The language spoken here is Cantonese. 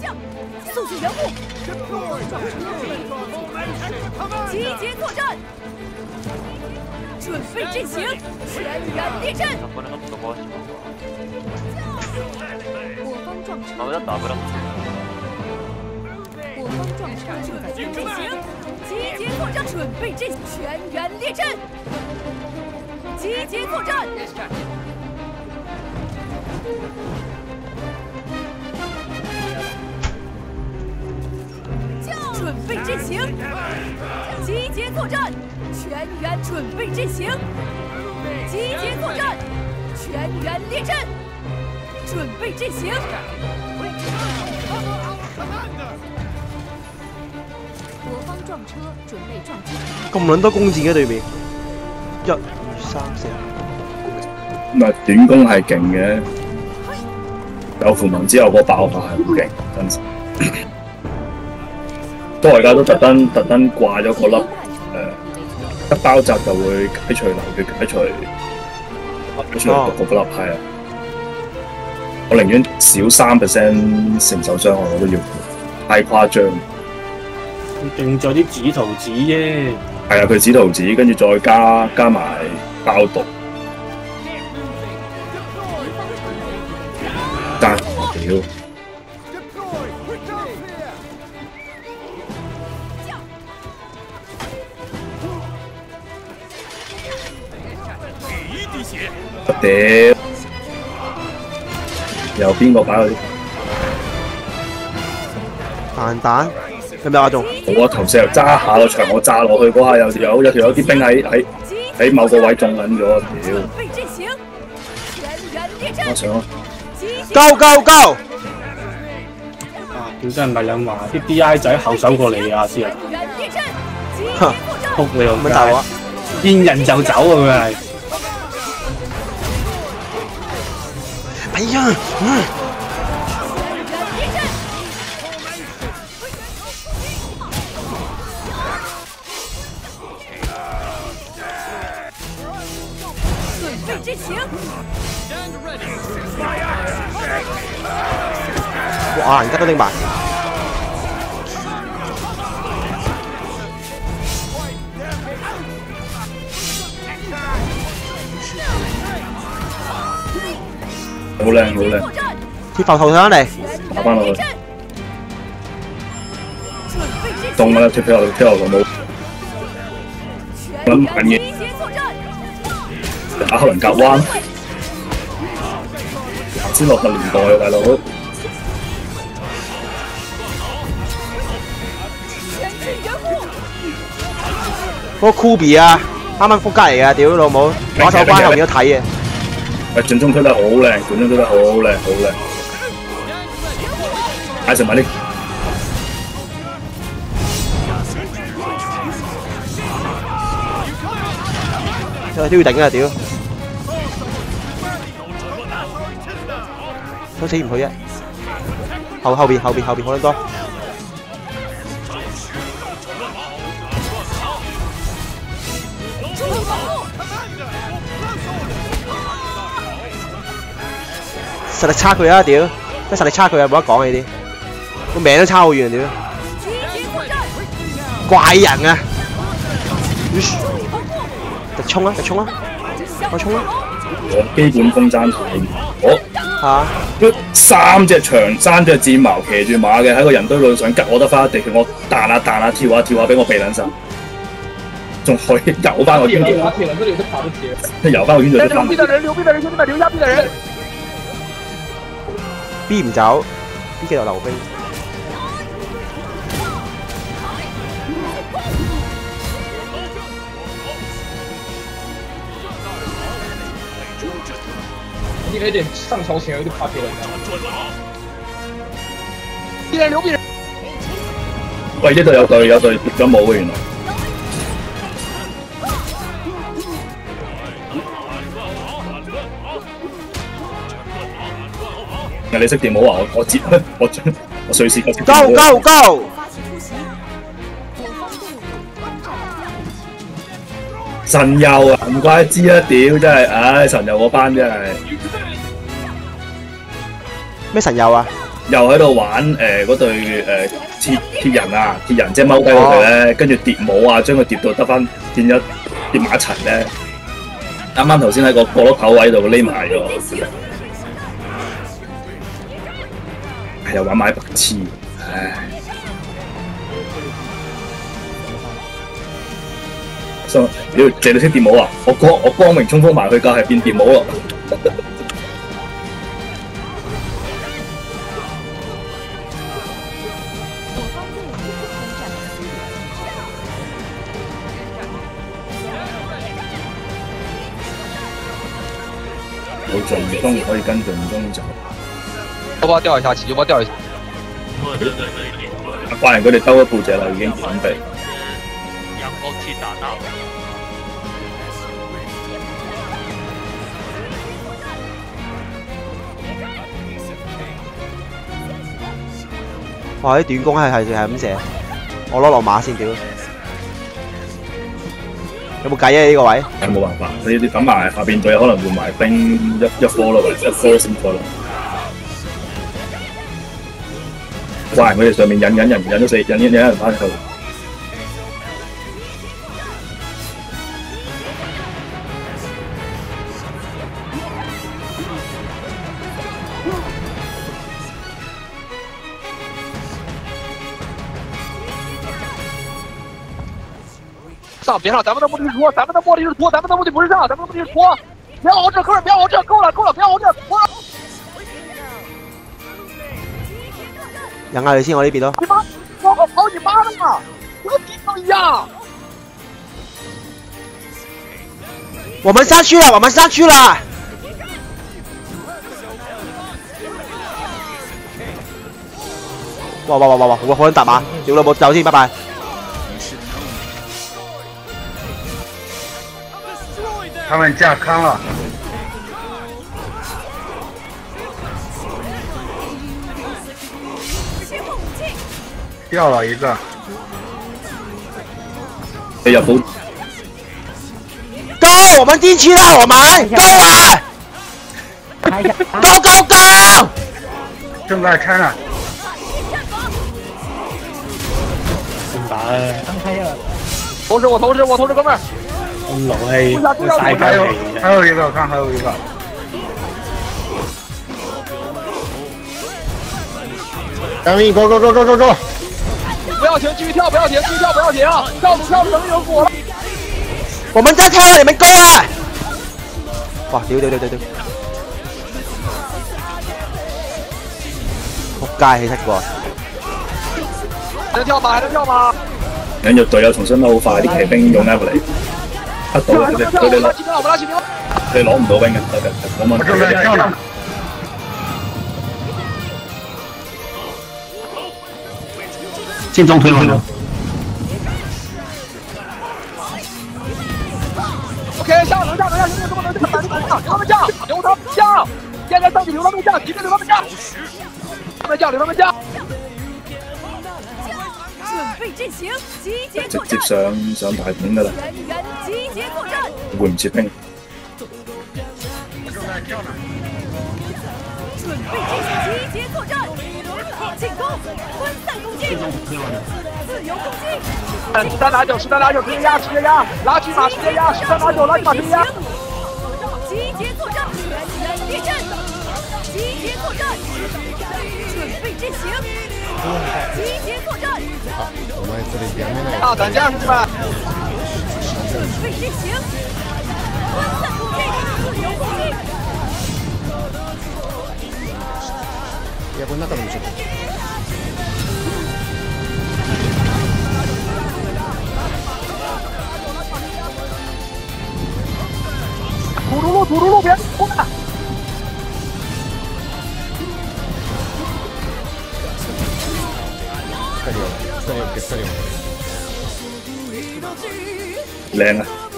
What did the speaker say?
速速援护！集结作战！准备阵型，全员列阵！我方撞车。我方撞车就在阵型，集结作战！准备阵型，全员列阵！集结作战！准备阵型，集结作战！全员准备阵型，集结作战！全员列阵，准备阵型。我方撞车，准備撞擊。 咁撚多弓箭嘅對面，1、2、3、4。 咁啊，短弓係勁嘅，有符文之後個爆發係好勁，真實。不過而家都特登掛咗個粒一包紮就會解除流血解除嗰粒係啊！我寧願少3%承受傷害我都要，太誇張。 定咗啲指圖紙啫。 係啊，佢指圖紙跟住再加埋爆毒。但我屌！我屌！有邊個擺嗰啲彈？有冇啊？仲我頭先又揸下個牆，我炸落去嗰下有條友啲兵喺某個位中緊咗，屌！我上啊 ！Go！ 啊！屌真係咪撚話啲 DI 仔後手過嚟啊先啊！仆你個街！見人就走啊佢係。 哎呀！ 准备阵型。 哇！而家都拎埋。 好靚，好靚！ 鐵浮頭上嚟， 打翻落去。凍啦，跳落就冇。諗緊嘢。打黑人夾彎。先落個年代啊，大佬。 嗰個 Kubi 啊，啱啱撲街嚟㗎，屌老母！打手關後面有睇嘅。 喂，進攻推得好靚，進攻推得好靚，好靚。嗌成埋啲。都要頂啊！屌，都死唔去啊！後邊好撚多。實力差佢啊！屌，真實力差佢啊！冇得講啊！呢啲個名都差好遠，屌！怪人啊！直衝啊！我衝啊！我基本攻爭太我3隻長3隻戰矛騎住馬嘅喺個人堆度想吉我得翻一地，我彈下跳下俾我避撚曬，仲可以遊翻個圈度，遊翻個圈度。牛逼的人，兄弟們，牛逼的人！逼唔走，呢幾條溜冰。 你有點上朝前有點怕別人。逼人，牛逼人！喂，呢度有隊跌咗帽嘅原來。你識掂帽啊？我接我隨時我接。 Go！ 神佑啊，唔怪之啦，屌真係，唉，神佑嗰班真係。 咩神佑啊？ 又喺度玩嗰對鐵人啊，鐵人即係踎低嗰隊咧，跟住疊帽啊，將佢疊到得翻變咗疊埋一齊咧。啱啱頭先喺個角落頭位度匿埋咗，又玩埋白痴，唉！屌，借你識疊帽啊！我光明衝鋒埋去，夠係變疊帽咯。有進攻可以跟進攻走。 要不要掉一下棋？要不要掉一下？ 怪人佢哋兜咗背脊啦，已經準備。 陽光氣打到。 哇！啲短攻係咁射，我攞落馬先屌。有冇計啊？呢個位？ 冇辦法，你等埋下邊隊可能換埋兵一科咯，或者一科先科咯。怪佢哋上面引人咗四，引人翻去。 上别上，咱们的目的是拖，咱们的目的是拖，咱们的目的不是上，咱们的目的是拖。别熬这，哥们，别熬这，够了，别熬这，拖。 引下你先，我呢邊咯。 你媽，我跑你媽的嘛！你跟地方一樣。 我們上去了，我們上去了。哇！我好撚搭馬，屌老母走先，拜拜。 他们架康了，掉了一个。 你入到 ，Go！我們進去了，我們 Go 啊 ！Go！ 正在拆呢。 點打啊？ 投掷，哥們。 咁勞氣，嘥鳩氣。 還有一個，看還有一個。张毅 ，go！ 不要停，繼續跳，不要停，跳住，等有果了。 我們在跳，你們 Go 啊！哇！屌！仆街，氣七個。 還能跳嗎？ 引入隊友重新得好快，啲騎兵用 F 嚟。得到佢哋你攞唔到兵嘅，冇問題。 先中推落去。 OK， 下，能下，兄弟，这么能下，留他们下，现在上去留他们下，急着留他们下，留他们下。 准备阵型，集结直作战。 接上大片噶啦， 全員集結作戰。 會唔切兵？ 準備陣型，集結作戰。進攻，分散攻擊。自由攻擊。 13打9，直接壓，拉去馬直接壓，13打9，拉去馬直接壓。 集結作戰，全員列陣。集結作戰。準備陣型。集結作戰。 大胆架，兄弟們！ 準備陣型，分散攻擊，自由攻擊。 土路，別過來！ 靚啊！